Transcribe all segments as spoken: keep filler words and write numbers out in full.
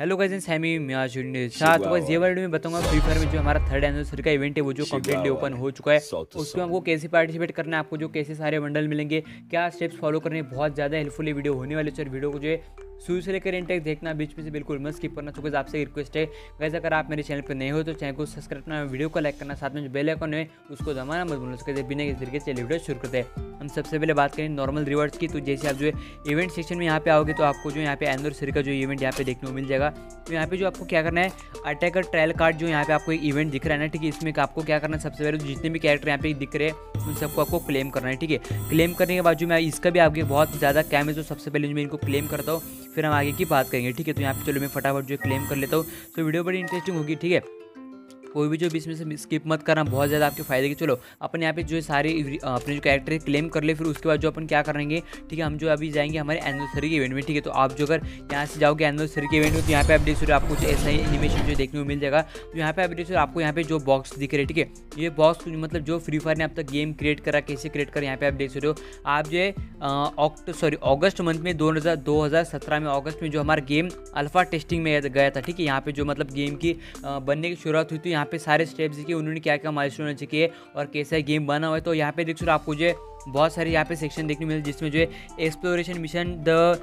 Hello guys, Sami मैं आज साथ तो ये वीडियो में बताऊंगा फ्री फायर में जो हमारा थर्ड एनिवर्सरी का इवेंट है वो जो कम्प्लीटली ओपन हो चुका है, उसमें हमको कैसे पार्टिसिपेट करना है, आपको जो कैसे सारे बंडल मिलेंगे, क्या स्टेप्स फॉलो करने, बहुत ज़्यादा हेल्पफुल वीडियो होने वाले। सर वीडियो को जो है शुरू से लेकर एंड तक देखना, बीच में से बिल्कुल मत स्किप करना। तो आपसे रिक्वेस्ट है गाइस, अगर आप मेरे चैनल पर नए हो तो चैनल को सब्सक्राइब करना, वीडियो को लाइक करना, साथ में जो बेल आइकन है उसको दबाना मत भूलना। उसके बिना किसी तरीके से वीडियो शुरू करते हैं। हम सबसे पहले बात करें नॉर्मल रिवॉर्ड्स की। तो जैसे आप जो है इवेंट सेक्शन में यहाँ पे आओगे तो आपको जो यहाँ पे एनिवर्सरी का जो इवेंट यहाँ पे देखने को मिल जाएगा। तो यहाँ पे जो आपको क्या करना है, अटैकर ट्रायल कार्ड जो यहाँ पे आपको एक इवेंट दिख रहा है ना, ठीक है, इसमें आपको क्या करना है, सबसे पहले जितने भी कैरेक्टर यहाँ पे दिख रहे हैं उन सबको आपको क्लेम करना है। ठीक है, क्लेम करने के बाद जो मैं इसका भी आपके बहुत ज़्यादा कैम है, तो सबसे पहले जो मैं इनको क्लेम करता हूँ, फिर हम आगे की बात करेंगे। ठीक है, तो यहाँ पे चलो मैं फटाफट जो क्लेम कर लेता हूँ। तो वीडियो बड़ी इंटरेस्टिंग होगी। ठीक है, कोई भी जो बीच में से स्किप मत करना, बहुत ज़्यादा आपके फायदे की। चलो अपन यहाँ पे जो सारे अपने जो कैरेक्टर क्लेम कर ले, फिर उसके बाद जो अपन क्या करेंगे, ठीक है, हम जो अभी जाएंगे हमारे एनिवर्सरी के इवेंट में। ठीक है, तो आप जो अगर यहाँ से जाओगे एनिवर्सरी के इवेंट में, तो यहाँ पे आप देख सकते हो आपको कुछ ऐसा ही एनिमेशन जो देखने को मिल जाएगा। तो यहाँ पे आप देख सकते हो आपको यहाँ पे जो बॉक्स दिख रहे हैं, ठीक है, ये बॉक्स मतलब जो फ्री फायर ने अब तक गेम क्रिएट करा, कैसे क्रिएट करा, यहाँ पे आप देख सकते हो। आप जो है ऑक्ट सॉरी अगस्त मंथ में दो हज़ार दो हज़ार सत्रह में अगस्त में जो हमारा गेम अल्फा टेस्टिंग में गया था। ठीक है, यहाँ पे जो मतलब गेम की बनने की शुरुआत हुई, तो यहाँ पे सारे स्टेप्स कि उन्होंने क्या क्या माइलस्टोन अचीव किए और कैसा गेम बना हुआ है। तो यहाँ पे देख सकते हो आपको जो बहुत सारे यहाँ पे सेक्शन देखने मिले, जिसमें जो है एक्सप्लोरेशन मिशन,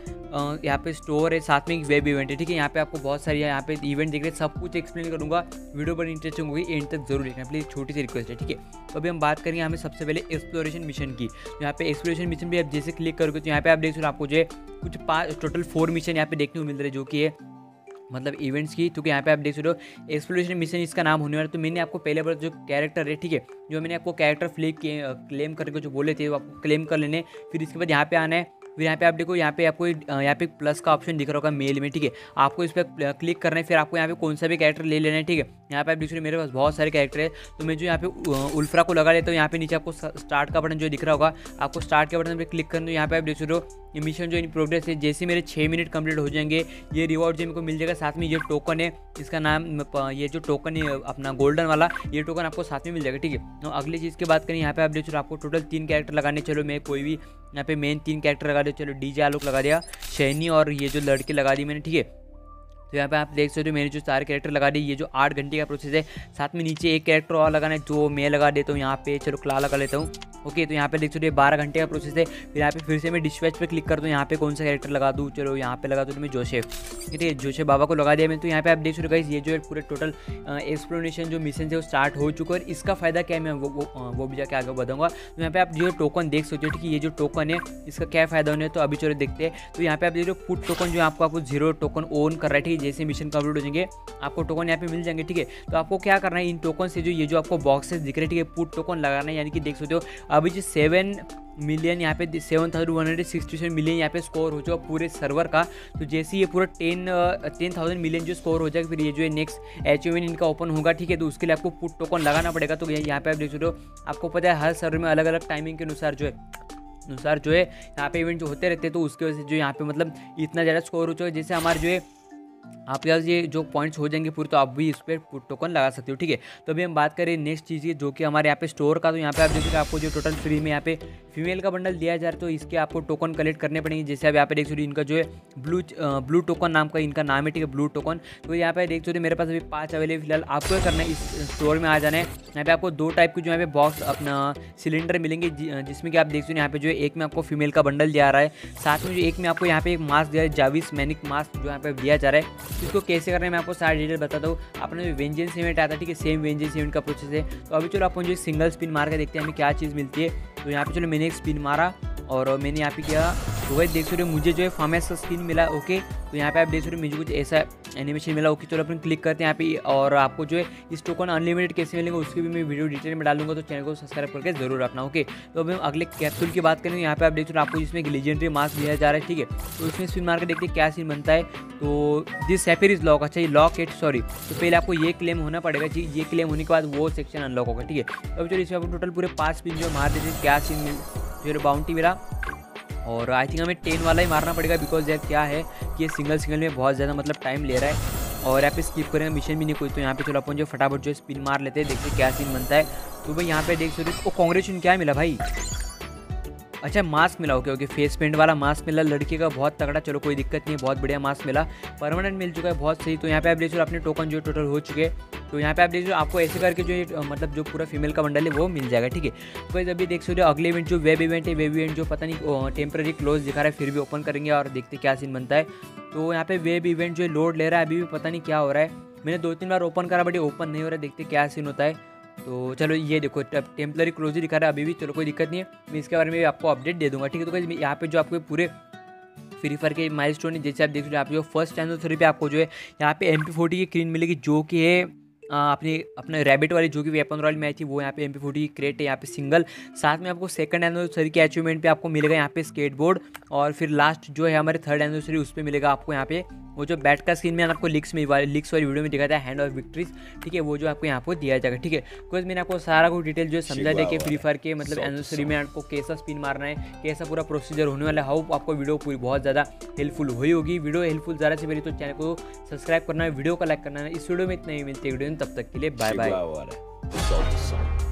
द यहाँ पे स्टोर है, साथ में एक वेब इवेंट है। ठीक है, यहाँ पे आपको बहुत सारे यहाँ पे इवेंट देख रहे हैं, सब कुछ एक्सप्लेन करूँगा। वीडियो बड़ी इंटरेस्टिंग होगी, एंड तक जरूर देखना प्लीज, छोटी सी रिक्वेस्ट है। ठीक है, तो अभी हम बात करेंगे हमें सबसे पहले एक्सप्लोरेशन मिशन की। यहाँ पे एक्सप्लोरेशन मिशन भी आप जैसे क्लिक करोगे तो यहाँ पे आप देख सकते हो आपको जो है कुछ पाँच टोटल फोर मिशन यहाँ पे देखने को मिल रहे हैं, जो कि है मतलब इवेंट्स की। तो यहाँ पे आप देख सकते हो एक्सप्लोरेशन मिशन इसका नाम होने वाला। तो मैंने आपको पहले बार जो कैरेक्टर है, ठीक है, जो मैंने आपको कैरेक्टर फ्लिक क्लेम करके जो बोले थे वो आपको क्लेम कर लेने, फिर इसके बाद यहाँ पे आना है। फिर यहाँ पे आप देखो, यहाँ पे आपको यहाँ पे प्लस का ऑप्शन दिख रहा होगा मेल में। ठीक है, आपको इस पर क्लिक करना है, फिर आपको यहाँ पे कौन सा भी कैरेक्टर ले लेना है। ठीक है, यहाँ पे आप देख रहे हो मेरे पास बहुत सारे कैरेक्टर है, तो मैं जो यहाँ पे उल्फ्रा को लगा लेता हूँ। यहाँ पे नीचे आपको स्टार्ट का बटन जो दिख रहा होगा, आपको स्टार्ट के बटन पर क्लिक करना है। यहाँ पे आप देख सकते हो ये मिशन जो इन प्रोग्रेस है, जैसे मेरे छः मिनट कंप्लीट हो जाएंगे ये रिवॉर्ड जो मेरे मिल जाएगा। साथ में ये टोकन है, इसका नाम ये जो टोकन है अपना गोल्डन वाला, ये टोकन आपको साथ में मिल जाएगा। ठीक है, तो अगली चीज़ की बात करें, यहाँ पे आप देख सकते हो आपको टोटल तीन कैरेक्टर लगाने। चलो मैं कोई भी यहाँ पे मेन तीन कैरेक्टर लगा दिया। चलो डीजे आलोक लगा दिया, शैनी और ये जो लड़के लगा दी मैंने। ठीक है, तो यहाँ पे आप देख सकते हो मैंने जो सारे कैरेक्टर लगा दिए, ये जो आठ घंटे का प्रोसेस है। साथ में नीचे एक कैरेक्टर और लगाना है जो मैं लगा देता हूँ यहाँ पे। चलो क्ला लगा लेता हूँ। ओके, तो यहाँ पे देख सकते हो बारह घंटे का प्रोसेस है। फिर यहाँ पे फिर से मैं डिस्पैच पे क्लिक कर दूँ, यहाँ पे कौन सा कैरेक्टर लगा दूँ। चलो यहाँ पे लगा दूँ तो मैं जोसेफ, ठीक है, जोसेफ बाबा को लगा दिया मैं। तो यहाँ पे आप देख सकते हो गाइस, ये जो है पूरे टोटल एक्सप्लोरेशन जो मिशन है वो स्टार्ट हो चुका है। और इसका फायदा क्या है मैं वो वो, वो भी जाके आगे बताऊँगा। तो यहाँ पे आप जो टोकन देख सकते हो, ठीक है, ये जो टोकन है इसका क्या फायदा होने है, तो अभी चलो देखते हैं। तो यहाँ पे आप देख रहे हो फुट टोकन जो आपको आपको जीरो टोकन ओन कर रहा है। ठीक है, जैसे मिशन कंप्लीट हो जाएंगे आपको टोकन यहाँ पे मिल जाएंगे। ठीक है, तो आपको क्या करना है, इन टोकन से जो ये जो आपको बॉक्सेस दिख रहे हैं, ठीक है, पुट टोकन लगाना है। यानी कि देख सकते हो अभी जो सेवन मिलियन यहाँ पे seven thousand one hundred sixty seven million यहाँ पे स्कोर हो चुका पूरे सर्वर का। तो जैसे ये पूरा टेन टेन थाउजेंड मिलियन जो स्कोर हो जाएगा, फिर ये जो है नेक्स्ट अचीवमेंट इनका ओपन होगा। ठीक है, तो उसके लिए आपको पुट टोकन लगाना पड़ेगा। तो यहाँ पे आप देख सकते हो, आपको पता है हर सर्वर में अलग अलग टाइमिंग के अनुसार जो है अनुसार जो है यहाँ पे इवेंट जो होते रहते हैं। तो उसकी वजह से जो यहाँ पे मतलब इतना ज़्यादा स्कोर हो चुका है, जैसे हमारे जो है आपके पास ये जो पॉइंट्स हो जाएंगे पूरे, तो आप भी इस पर पुट टोकन लगा सकते हो। ठीक है, तो अभी हम बात करें नेक्स्ट चीज़ की, जो कि हमारे यहाँ पे स्टोर का। तो यहाँ पे आप देखिए आपको जो टोटल फ्री में यहाँ पे फीमेल का बंडल दिया जा रहा है, तो इसके आपको टोकन कलेक्ट करने पड़ेंगे। जैसे आप यहाँ पे देख सकते हो इनका जो है ब्लू ब्लू टोकन नाम का इनका नाम है। ठीक है, ब्लू टोकन। तो यहाँ पे देख सकते हो मेरे पास अभी पाँच अवेलेबल फिलहाल। आपको क्या करना है, इस स्टोर में आ जाना है। यहाँ पे आपको दो टाइप के जो यहाँ पे बॉक्स अपना सिलेंडर मिलेंगे, जिसमें कि आप देख सकते हो यहाँ पे जो है एक में आपको फीमेल का बंडल दिया रहा है, साथ में जो एक में आपको यहाँ पे एक मास्क दिया है, जाविस मैनिक मास्क जो यहाँ पे दिया जा रहा है। इसको कैसे करना है मैं आपको सारी डिटेल बताता हूँ। अपना जो वेंजेंस इवेंट आता है, ठीक है, सेम वेंजेंस इवेंट का प्रोसेस है। तो अभी चलो अपन जो सिंगल स्पिन मार के देखते हैं हमें क्या चीज़ मिलती है। तो यहाँ पे चलो मैंने एक स्पिन मारा और मैंने यहाँ पे किया, तो वही देख सकते हो मुझे जो है फार्मेस का स्किन मिला। ओके, तो यहाँ पे आप देख सकते हो मुझे कुछ ऐसा एनिमेशन मिला। ओके, चलो अपन क्लिक करते हैं यहाँ पे, और आपको जो है इस टोकन अनलिमिटेड कैसे मिलेंगे उसकी भी मैं वीडियो डिटेल में डालूंगा, तो चैनल को सब्सक्राइब करके जरूर रखना। ओके, तो अब हम अगले कैप्सूल की बात करेंगे। यहाँ पे आप देख सकते हो आपको इसमें एक लेजेंडरी मास्क दिया जा रहा है। ठीक है, तो उसमें स्पिन मार के देखते हैं क्या सीन बनता है। तो दिस सैफिर इज लॉक, अच्छा ये लॉक एट सॉरी, तो पहले आपको ये क्लेम होना पड़ेगा जी, ये क्लेम होने के बाद वो सेक्शन अनलॉक होगा। ठीक है, तो अब चलो इसमें आपको टोटल पूरे पाँच स्पिन जो मार देते हैं, क्या सीन मिल जो बाउंटी मेरा, और आई थिंक हमें टेन वाला ही मारना पड़ेगा, बिकॉज यार क्या है कि ये सिंगल सिंगल में बहुत ज़्यादा मतलब टाइम ले रहा है। और यहाँ पे स्किप करेंगे, मिशन भी नहीं कोई। तो यहाँ पे चलो अपन जो फटाफट जो स्पिन मार लेते हैं, देखते क्या सीन बनता है। तो भाई यहाँ पे देख सकते हो, कांग्रेचुलेशन क्या मिला भाई, अच्छा मास्क मिला, ओके ओके, फेस पेंट वाला मास्क मिला लड़के का, बहुत तगड़ा, चलो कोई दिक्कत नहीं है, बहुत बढ़िया मास्क मिला, परमानेंट मिल चुका है, बहुत सही। तो यहाँ पे आप देख लो अपने टोकन जो टोटल हो चुके हैं। तो यहाँ पे आप देख लो आपको ऐसे करके जो ये मतलब जो पूरा फीमेल का बंडल है वो मिल जाएगा, ठीक है। तो गाइस अभी देख सकते हो अगले इवेंट जो वेब इवेंट है, वेब इवेंट जो पता नहीं टेम्पररी क्लोज दिखा रहा है, फिर भी ओपन करेंगे और देखते क्या सीन बनता है। तो यहाँ पे वेब इवेंट जो लोड ले रहा है, अभी भी पता नहीं क्या हो रहा है, मैंने दो तीन बार ओपन करा बट ये ओपन नहीं हो रहा है, देखते क्या सीन होता है। तो चलो ये देखो टेम्पररी क्लोज ही दिखा रहा है अभी भी, चलो कोई दिक्कत नहीं है, मैं इसके बारे में आपको अपडेट दे दूंगा, ठीक है। तो गाइस यहाँ पे जो आपको पूरे फ्री फायर के माइलस्टोन है, जैसे आप देख लीजिए, आप जो फर्स्ट एनिवर्सरी पे आपको जो है यहाँ पे एम पी फोर्टी की क्रीन मिलेगी, जो कि है अपनी अपने रैबिट वाली जो कि वेपन रॉयल में आई थी, वो यहाँ पे एम पी फोर्टी की क्रेट है यहाँ पे सिंगल। साथ में आपको सेकंड एनिवर्सरी के अचीवमेंट पे आपको मिलेगा यहाँ पे स्केटबोर्ड, और फिर लास्ट जो है हमारे थर्ड एनिवर्सरी उस पर मिलेगा आपको यहाँ पे वो जो बैट का स्किन में आपको लिक्स में लिक्स वाली वीडियो में दिखाया था, हैंड ऑफ विक्ट्रीज, ठीक है, वो जो आपको यहाँ पर दिया जाएगा, ठीक है। बिकॉज मैंने आपको सारा कुछ डिटेल जो है समझा दिया कि फ्री फायर के मतलब एनिवर्सरी में आपको कैसा स्पिन मारना है, कैसा पूरा प्रोसीजर होने वाला है। हाउ आपको वीडियो पूरी बहुत ज़्यादा हेल्पफुल हुई होगी। वीडियो हेल्पफुल ज़्यादा से मेरी तो चैनल को सब्सक्राइब करना है, वीडियो को लाइक करना है। इस वीडियो में इतना ही, मिलते हैं वीडियो में, तब तक के लिए बाय बाय।